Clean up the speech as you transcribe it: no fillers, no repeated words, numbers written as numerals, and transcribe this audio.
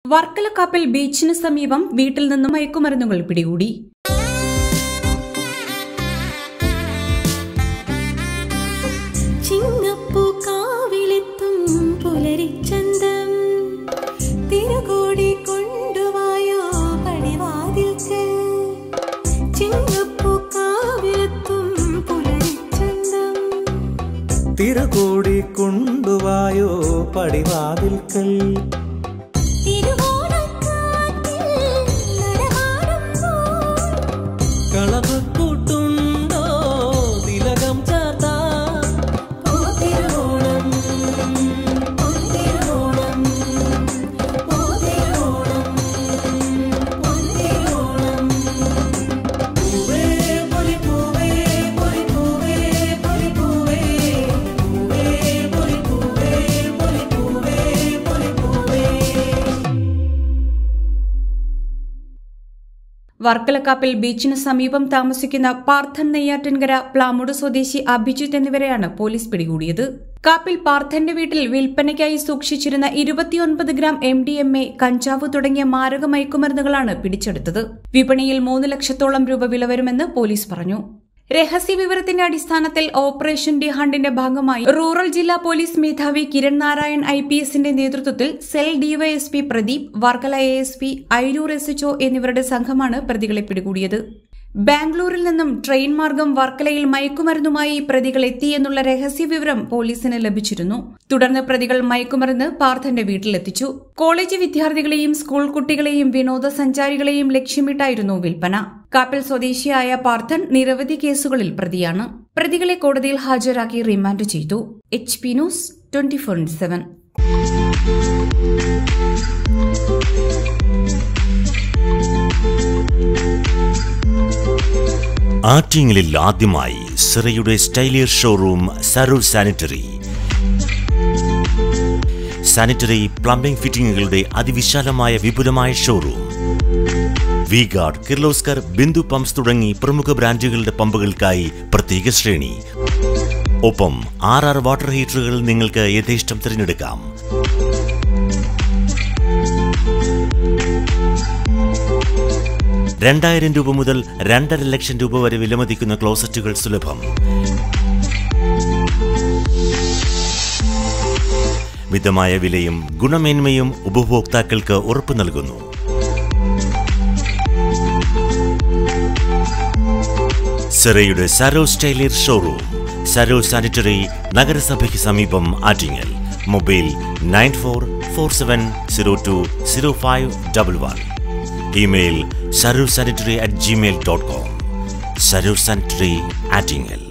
വർക്കലക്കാപ്പിൽ ബീച്ചിന് സമീപം വീട്ടിൽ നിന്നും മയക്കുമരുന്നുകൾ പിടികൂടി. തിരുകോടി കൊണ്ടുവായോ പടിവാതിൽക്കൽ കളവ് കൂട്ടുണ്ടോ തിലകം ചാത്താ വർക്കലക്കാപ്പിൽ ബീച്ചിന് സമീപം താമസിക്കുന്ന പാർത്ഥൻ നെയ്യാറ്റിൻകര പ്ലാമുട് സ്വദേശി അഭിജിത്ത് എന്നിവരെയാണ് പോലീസ് പിടികൂടിയത്. കാപ്പിൽ പാർത്ഥന്റെ വീട്ടിൽ വിൽപ്പനയ്ക്കായി സൂക്ഷിച്ചിരുന്ന 29 ഗ്രാം MDMA, കഞ്ചാവ് തുടങ്ങിയ മാരക മയക്കുമരുന്നുകളാണ് പിടിച്ചെടുത്തത്. വിപണിയിൽ 3 ലക്ഷത്തോളം രൂപ വില വരുമെന്ന് പോലീസ് പറഞ്ഞു. രഹസ്യവിവരത്തിന്റെ അടിസ്ഥാനത്തിൽ ഓപ്പറേഷൻ ഡി ഹണ്ടിന്റെ ഭാഗമായി റൂറൽ ജില്ലാ പോലീസ് മേധാവി കിരൺ നാരായൺ IPSന്റെ നേതൃത്വത്തിൽ cell DYSP Pradeep, Varkala ASP, Ayiroor SHO എന്നിവരുടെ സംഘമാണ് പ്രതികളെ പിടികൂടിയത്. ബാംഗ്ലൂരിൽ നിന്നും ട്രെയിൻ മാർഗം വർക്കലയിൽ മയക്കുമരുന്നുമായി പ്രതികൾ എത്തിയെന്നുള്ള രഹസ്യവിവരം പോലീസിന് ലഭിച്ചിരുന്നു. തുടർന്ന് പ്രതികൾ മയക്കുമരുന്ന് പാർത്ഥന്റെ വീട്ടിലെത്തിച്ചു. കോളേജ് വിദ്യാർത്ഥികളെയും സ്കൂൾ കുട്ടികളെയും വിനോദസഞ്ചാരികളെയും ലക്ഷ്യമിട്ടായിരുന്നു വിൽപ്പന. കാപ്പിൽ സ്വദേശിയായ പാർത്ഥൻ നിരവധി കേസുകളിൽ പ്രതിയാണ്. പ്രതികളെ കോടതിയിൽ ഹാജരാക്കി റിമാൻഡ് ചെയ്തു. HP news 24/7. ആറ്റിങ്ങലിൽ ആദ്യമായി സിറയുടെ സ്റ്റൈലിയർ showroom Sarur sanitary. Sanitary plumbing ഫിറ്റിംഗുകളുടെ അതിവിശാലമായ വിപുലമായ showroom. V-Guard, Kirloskar, Bindu pumps തുടങ്ങി പ്രമുഖ ബ്രാൻഡുകളുടെ പമ്പുകൾക്കായി പ്രത്യേക ശ്രേണി. ഒപ്പം 6 വാട്ടർ ഹീറ്ററുകൾ നിങ്ങൾക്ക് യഥേഷ്ടം തിരഞ്ഞെടുക്കാം. ₹2000 മുതൽ 2.5 ലക്ഷം രൂപ വരെ വിലമതിക്കുന്ന ക്ലോസറ്റുകൾ സുലഭം. മിതമായ വിലയും ഗുണമേന്മയും ഉപഭോക്താക്കൾക്ക് ഉറപ്പു നൽകുന്നു. സിറയുടെ സരോ സ്റ്റൈലിയർ ഷോറൂം, സരോ സാനിറ്ററി, നഗരസഭയ്ക്ക് സമീപം, Attingal. Mobile 9447020511. Email sarursanitary@gmail.com. Sarur Sanitary, Attingel.